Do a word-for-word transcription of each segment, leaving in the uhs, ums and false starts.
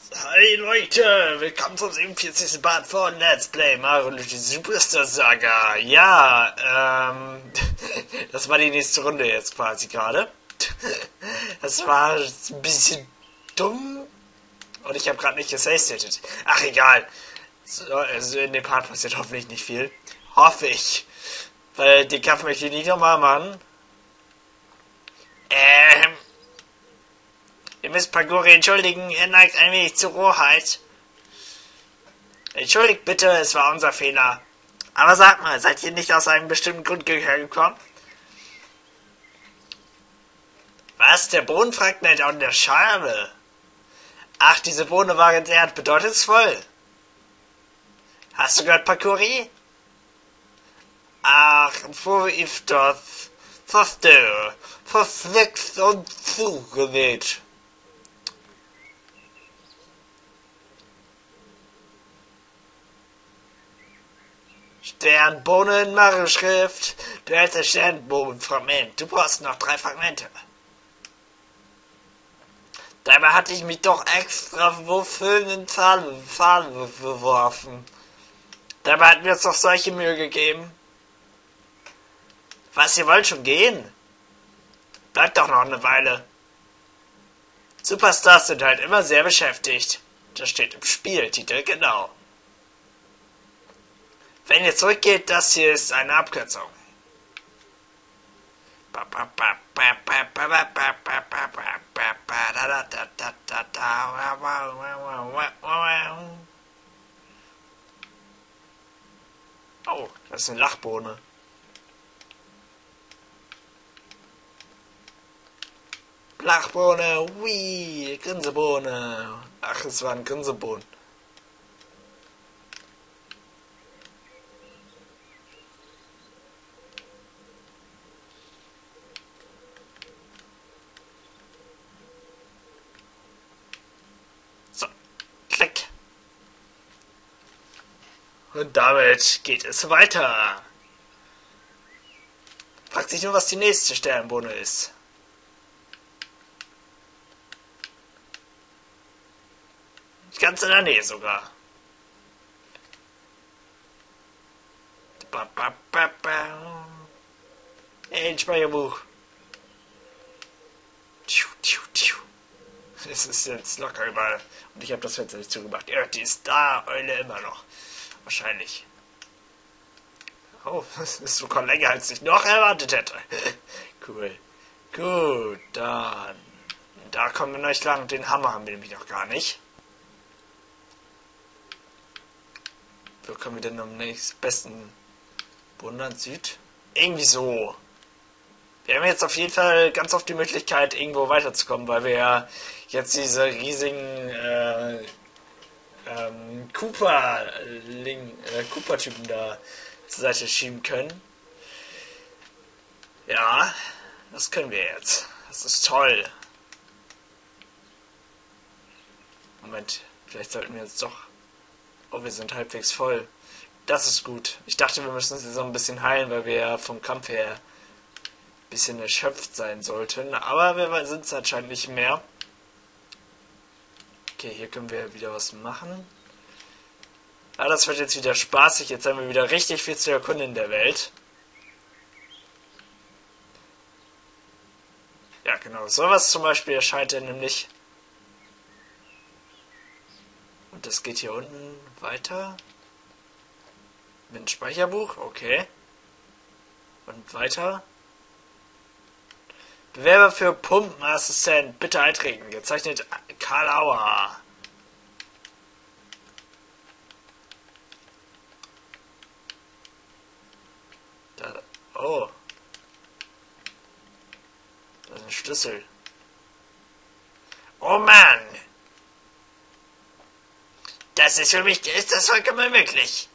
Hi Leute, willkommen zum siebenundvierzigsten Part von Let's Play Mario Luigi Superstar Saga. Ja, ähm, das war die nächste Runde jetzt quasi gerade. Das war ein bisschen dumm und ich habe gerade nicht gesavestatet. Ach egal, so, also in dem Part passiert hoffentlich nicht viel. Hoffe ich, weil den Kampf möchte ich nicht nochmal machen. Ähm... Ihr müsst Paguri entschuldigen, er neigt ein wenig zur Rohheit. Entschuldigt bitte, es war unser Fehler. Aber sag mal, seid ihr nicht aus einem bestimmten Grund hergekommen? Was? Der Bohnenfragment an der Schale? Ach, diese Bohne war sehr bedeutungsvoll. Hast du gehört, Paguri? Ach, wo ist das? Verstehe. Verflixt und zugenäht. Sternbohnen, Mario-Schrift. Du hältst ein Sternbohnenfragment. Du brauchst noch drei Fragmente. Dabei hatte ich mich doch extra wofür in den Zahlen beworfen. Dabei hatten wir uns doch solche Mühe gegeben. Was, ihr wollt schon gehen? Bleibt doch noch eine Weile. Superstars sind halt immer sehr beschäftigt. Das steht im Spieltitel, genau. Wenn ihr zurückgeht, das hier ist eine Abkürzung. Oh, das ist eine Lachbohne. Lachbohne, wii, Grinsebohne. Ach, es war ein Grinsebohnen. Und damit geht es weiter. Fragt sich nur, was die nächste Sternbohne ist. Ganz in der Nähe sogar. Hey, ein Speicherbuch. Es ist jetzt locker überall. Und ich habe das Fenster nicht zugemacht. Ja, die ist da, Eule immer noch. Wahrscheinlich. Oh, das ist sogar länger, als ich noch erwartet hätte. Cool. Gut, dann. Da kommen wir noch lang. Den Hammer haben wir nämlich noch gar nicht. Wo kommen wir denn am nächsten besten? Wundern Süd? Irgendwie so. Wir haben jetzt auf jeden Fall ganz oft die Möglichkeit, irgendwo weiterzukommen, weil wir ja jetzt diese riesigen äh, ähm, Cooper-Typen äh, Cooper da zur Seite schieben können. Ja, das können wir jetzt. Das ist toll. Moment, vielleicht sollten wir jetzt doch... Oh, wir sind halbwegs voll. Das ist gut. Ich dachte, wir müssen sie so ein bisschen heilen, weil wir ja vom Kampf her ein bisschen erschöpft sein sollten. Aber wir sind es anscheinend nicht mehr. Okay, hier können wir wieder was machen. Ah, das wird jetzt wieder spaßig. Jetzt haben wir wieder richtig viel zu erkunden in der Welt. Ja, genau. Sowas zum Beispiel erscheint er nämlich. Und das geht hier unten weiter. Mit einem Speicherbuch. Okay. Und weiter. Bewerber für Pumpenassistent. Bitte eintreten. Gezeichnet Karl Auer. Da, oh. Da ist ein Schlüssel. Oh Mann. Das ist für mich, ist das vollkommen möglich.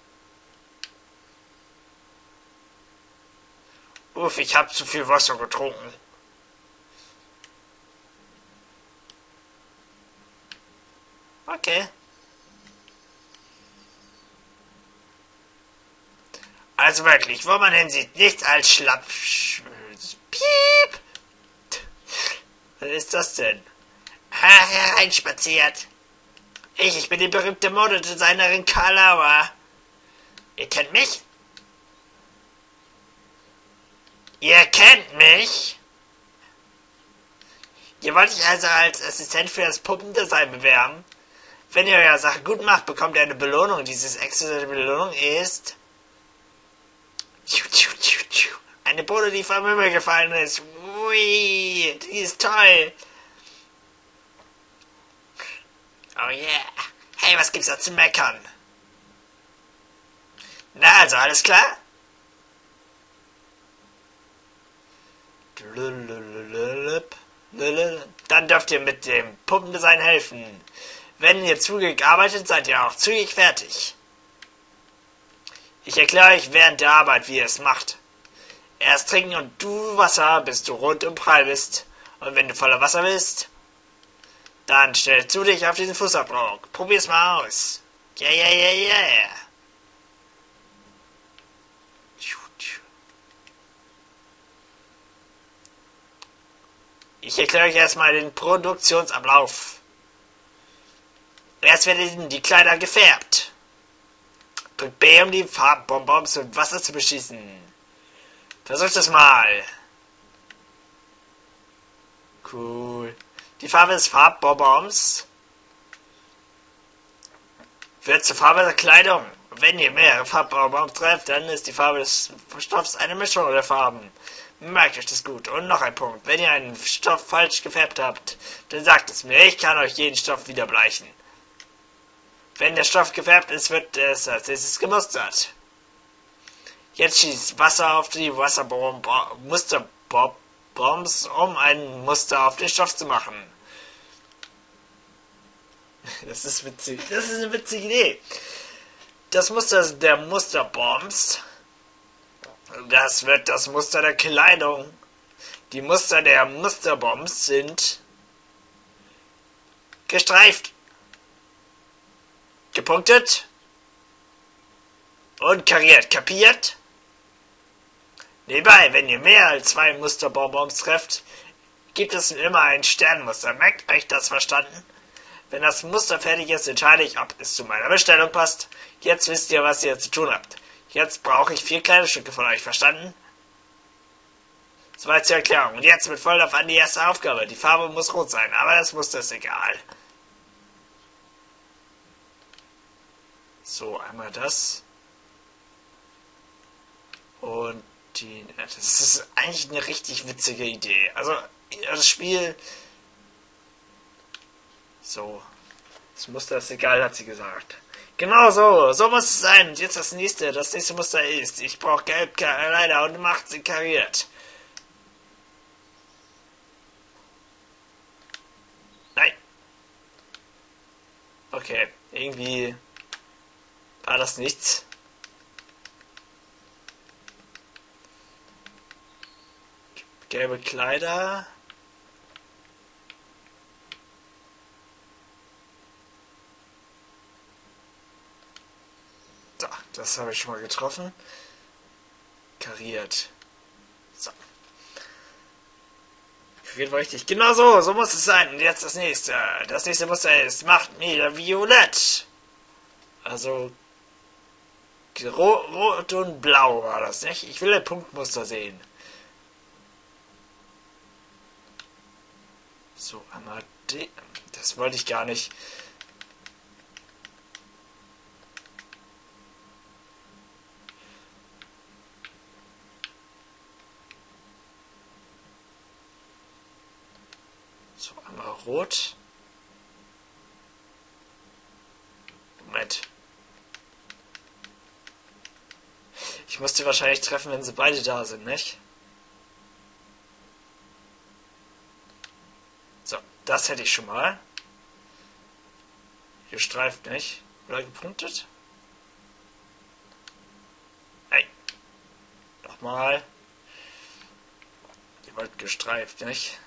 Uff, ich habe zu viel Wasser getrunken. Okay. Also wirklich, wo man hinsieht, nichts als Schlapp... Piep! Was ist das denn? Ha, hereinspaziert. Ich, ich bin die berühmte Modedesignerin Karlauer. Ihr kennt mich? Ihr kennt mich? Ihr wollt euch also als Assistent für das Puppendesign bewerben? Wenn ihr eure Sache gut macht, bekommt ihr eine Belohnung. Diese exklusive Belohnung ist... eine Bohle, die vom Himmel gefallen ist. Ui, die ist toll. Oh yeah. Hey, was gibt's da zu meckern? Na, also alles klar? Dann dürft ihr mit dem Puppendesign helfen. Wenn ihr zügig arbeitet, seid ihr auch zügig fertig. Ich erkläre euch während der Arbeit, wie ihr es macht. Erst trinken und du Wasser, bis du rund und prall bist. Und wenn du voller Wasser bist, dann stell zu dich auf diesen Fußabdruck. Probier's mal aus. Yeah, yeah, yeah, yeah. Ich erkläre euch erstmal den Produktionsablauf. Erst werden die Kleider gefärbt. Drückt B, um die Farbbonbons mit Wasser zu beschießen. Versucht es mal. Cool. Die Farbe des Farbbonbons wird zur Farbe der Kleidung. Wenn ihr mehrere Farbbonbons trefft, dann ist die Farbe des Stoffs eine Mischung der Farben. Merkt euch das gut. Und noch ein Punkt. Wenn ihr einen Stoff falsch gefärbt habt, dann sagt es mir. Ich kann euch jeden Stoff wieder bleichen. Wenn der Stoff gefärbt ist, wird es als nächstes gemustert. Jetzt schießt Wasser auf die Musterbombs, um ein Muster auf den Stoff zu machen. Das ist witzig. Das ist eine witzige Idee. Das Muster der Musterbombs, das wird das Muster der Kleidung. Die Muster der Musterbombs sind gestreift, gepunktet und kariert. Kapiert? Nebenbei, wenn ihr mehr als zwei Musterbonbons trefft, gibt es immer ein Sternmuster. Merkt euch das, verstanden? Wenn das Muster fertig ist, entscheide ich, ob es zu meiner Bestellung passt. Jetzt wisst ihr, was ihr zu tun habt. Jetzt brauche ich vier Kleidungsstücke von euch, verstanden? Soweit zur Erklärung. Und jetzt mit Volllauf an die erste Aufgabe. Die Farbe muss rot sein, aber das Muster ist egal. So, einmal das. Und die... Das ist eigentlich eine richtig witzige Idee. Also, das Spiel... So. Das Muster ist egal, hat sie gesagt. Genau so. So muss es sein. Und jetzt das nächste. Das nächste Muster ist... Ich brauche gelb leider und macht sie kariert. Nein. Okay. Irgendwie... War das nichts? Gelbe Kleider. So, das habe ich schon mal getroffen. Kariert. So. Kariert war richtig. Genau so, so muss es sein. Und jetzt das nächste. Das nächste Muster ist, macht mir violett. Also, Rot und Blau war das, nicht? Ich will ein Punktmuster sehen. So, einmal die. Das wollte ich gar nicht. So, einmal rot. Moment. Ich muss die wahrscheinlich treffen, wenn sie beide da sind, nicht? So, das hätte ich schon mal. Gestreift, nicht? Oder gepunktet? Nein. Nochmal. Ihr wollt gestreift, nicht?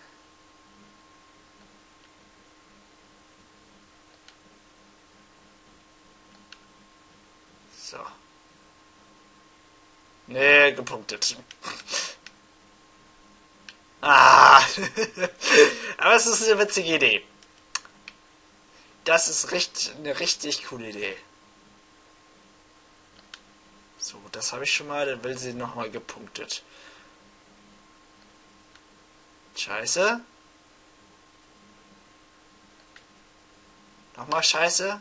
So. Nee, gepunktet. Ah. Aber es ist eine witzige Idee. Das ist richtig, eine richtig coole Idee. So, das habe ich schon mal. Dann will sie nochmal gepunktet. Scheiße. Nochmal Scheiße.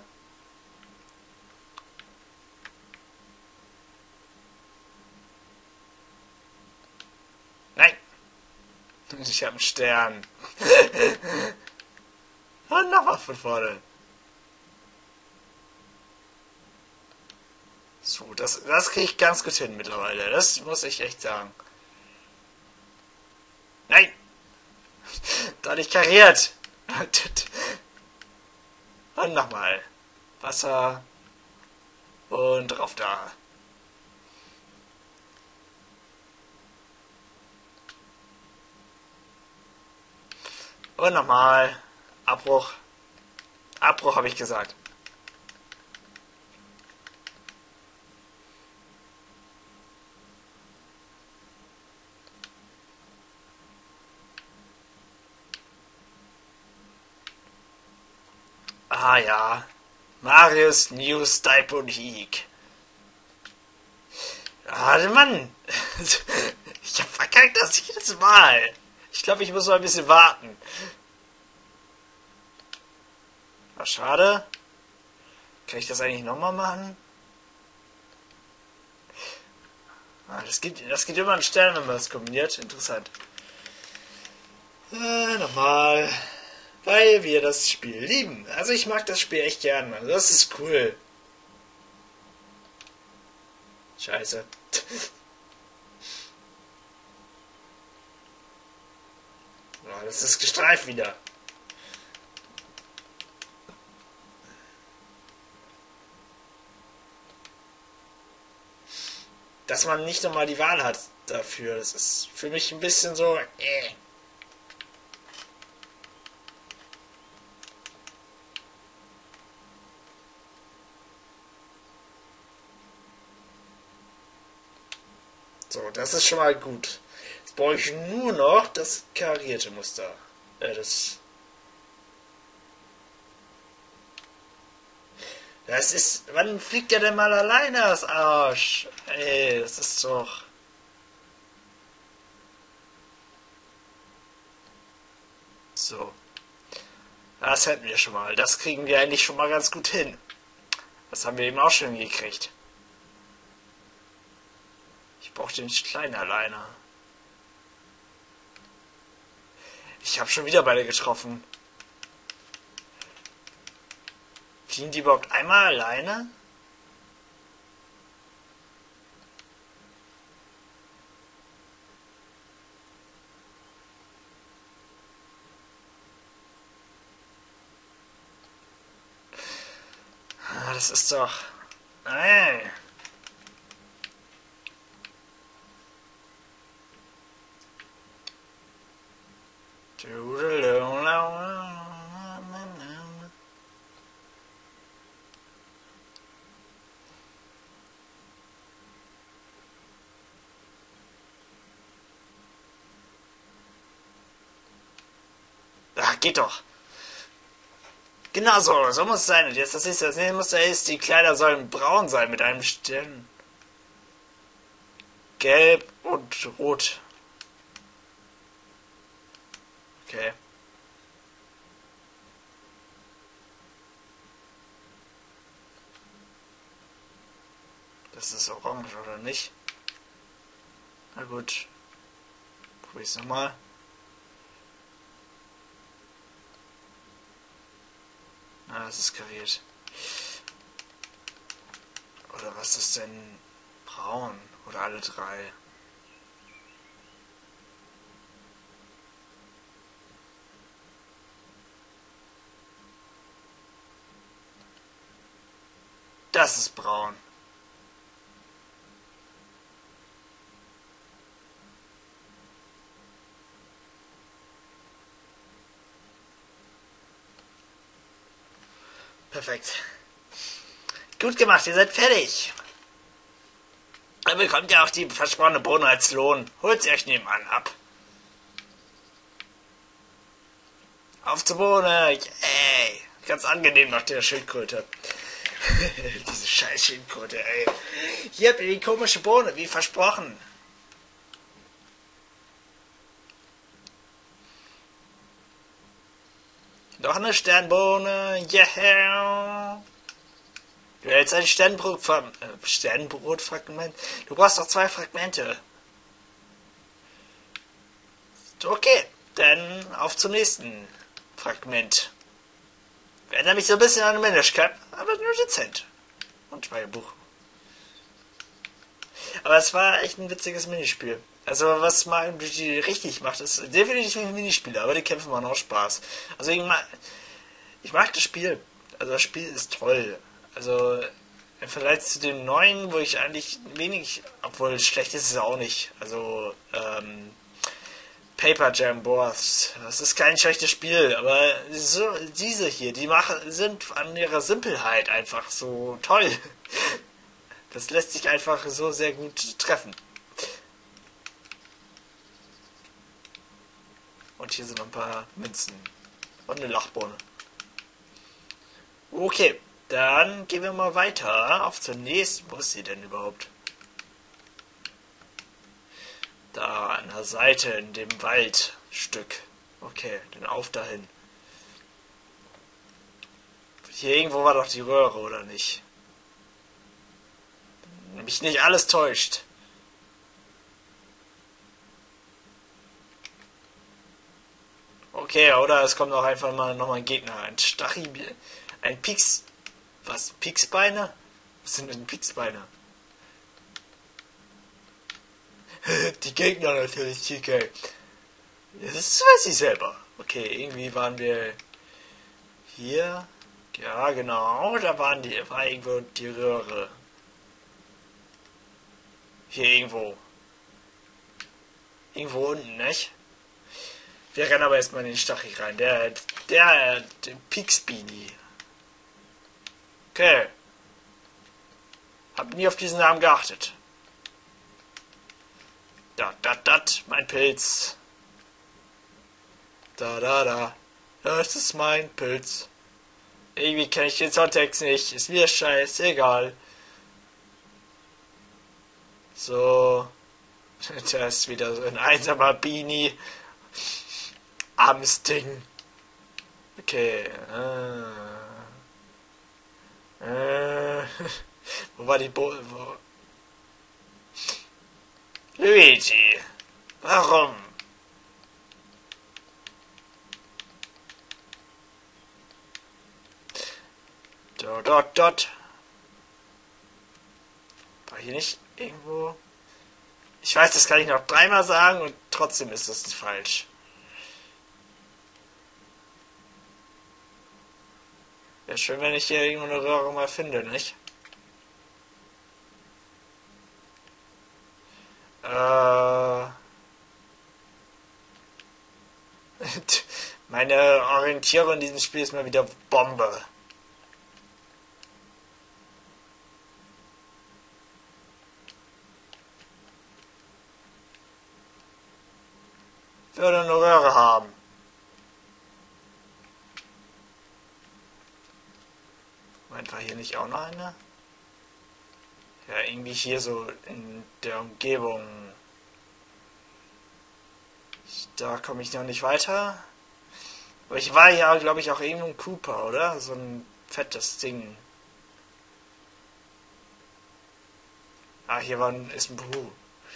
Nein. Ich habe einen Stern. Und nochmal von vorne. So, das, das kriege ich ganz gut hin mittlerweile. Das muss ich echt sagen. Nein! Da nicht kariert! Und nochmal. Wasser. Und drauf da. Und nochmal. Abbruch. Abbruch habe ich gesagt. Ah ja. Marius News Type und Heek. Ah, Mann. Ich hab verkackt das jedes Mal. Ich glaube, ich muss mal ein bisschen warten. War schade. Kann ich das eigentlich nochmal machen? Ah, das gibt, das gibt immer einen Stern, wenn man das kombiniert. Interessant. Äh, nochmal. Weil wir das Spiel lieben. Also ich mag das Spiel echt gern, Mann. Das ist cool. Scheiße. Oh, das ist gestreift wieder. Dass man nicht nochmal die Wahl hat dafür. Das ist für mich ein bisschen so... Äh. So, das ist schon mal gut. Jetzt brauche ich nur noch das karierte Muster. Äh, das... Das ist... Wann fliegt der denn mal alleine aus Arsch? Ey, das ist doch... So. Das hätten wir schon mal. Das kriegen wir eigentlich schon mal ganz gut hin. Das haben wir eben auch schon gekriegt. Ich brauche den kleinen Liner. Ich habe schon wieder beide getroffen. Fliegen die überhaupt einmal alleine? Ah, das ist doch... Nein. Ach, geht doch. Genau so, so muss es sein. Und jetzt das ist das nächste Muster ist, die Kleider sollen braun sein mit einem Stern. Gelb und rot. Okay. Das ist orange, oder nicht? Na gut. Probier es nochmal. Na, das ist kariert. Oder was ist denn braun? Oder alle drei? Das ist braun. Perfekt. Gut gemacht, ihr seid fertig. Ihr bekommt ja auch die versprochene Bohne als Lohn. Holt sie euch nebenan ab. Auf zur Bohne. Yay. Ganz angenehm nach der Schildkröte. Diese scheiß Schildkröte, ey. Hier habt ihr die komische Bohne, wie versprochen. Noch eine Sternbohne, yeah. Du hältst ein Sternbrot, äh, Sternbrotfragment. Du brauchst noch zwei Fragmente. Okay, dann auf zum nächsten Fragment. Erinnert mich so ein bisschen an Minish Cap, aber nur dezent. Und mein Buch. Aber es war echt ein witziges Minispiel. Also was Mario Luigi richtig macht, ist definitiv ein Minispiel, aber die Kämpfe machen auch Spaß. Also ich mag, ich mag das Spiel. Also das Spiel ist toll. Also im Vergleich zu dem neuen, wo ich eigentlich wenig, obwohl schlecht ist es auch nicht. Also ähm, Paper Jam Wars, das ist kein schlechtes Spiel, aber so, diese hier, die machen, sind an ihrer Simpelheit einfach so toll. Das lässt sich einfach so sehr gut treffen. Und hier sind noch ein paar Münzen. Und eine Lachbohne. Okay, dann gehen wir mal weiter auf zur nächsten. Wo ist sie denn überhaupt? Da an der Seite in dem Waldstück. Okay, dann auf dahin. Hier irgendwo war doch die Röhre, oder nicht? Wenn mich nicht alles täuscht. Okay, oder es kommt auch einfach mal nochmal ein Gegner. Ein Stachy... Ein Pix... Was? Pixbeine? Was sind denn Pixbeine? Die Gegner natürlich, T K. Das weiß ich selber. Okay, irgendwie waren wir... Hier... Ja, genau, da waren die, war irgendwo die Röhre. Hier irgendwo. Irgendwo unten, nicht? Wir rennen aber erstmal in den Stachy rein. Der, der, der Pixbini. Okay. Hab nie auf diesen Namen geachtet. Da, da, da, mein Pilz. Da, da, da. Das ist mein Pilz. Irgendwie kenne ich den Songtext nicht. Ist mir scheißegal. So. Da ist wieder so ein einsamer Beanie. Armes Ding. Okay. Äh. Äh. Wo war die Bo... Wo? Luigi. Warum? Dort, dort, dort. War hier nicht irgendwo... Ich weiß, das kann ich noch dreimal sagen und trotzdem ist das falsch. Wäre schön, wenn ich hier irgendwo eine Röhre mal finde, nicht? Äh... Meine Orientierung in diesem Spiel ist mal wieder Bombe. Ich würde eine Röhre haben. Moment, war hier nicht auch noch eine? Ja, irgendwie hier so in der Umgebung. Da komme ich noch nicht weiter. Aber ich war ja, glaube ich, auch irgendwo ein Cooper, oder? So ein fettes Ding. Ah, hier war ein, ist ein Buhu.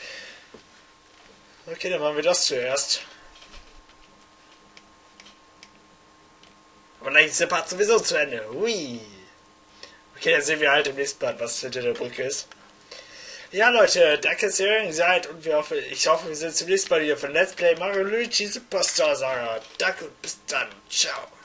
Okay, dann machen wir das zuerst. Aber gleich ist der Part sowieso zu Ende. Hui. Okay, dann sehen wir halt im nächsten Part, was hinter der Brücke ist. Ja, Leute, danke, dass ihr hier seid und wir hoffen, ich hoffe, wir sehen zum nächsten Mal wieder von Let's Play Mario Luigi Superstar Saga. Danke und bis dann. Ciao.